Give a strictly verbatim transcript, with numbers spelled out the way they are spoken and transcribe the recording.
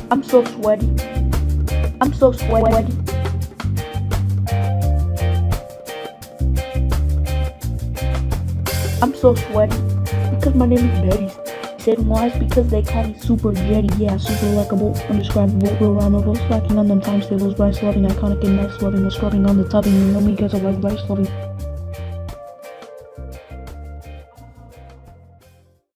I'm so sweaty. I'm so sweaty. I'm so sweaty. Because my name is Betty. Said why? It's because they call me Super Jetty. Yeah, super likable, undescribable, real rhymeable, slacking on them times tables, rice loving, iconic and nice loving, no scrubbing on the tubbing. You know me because I like rice loving.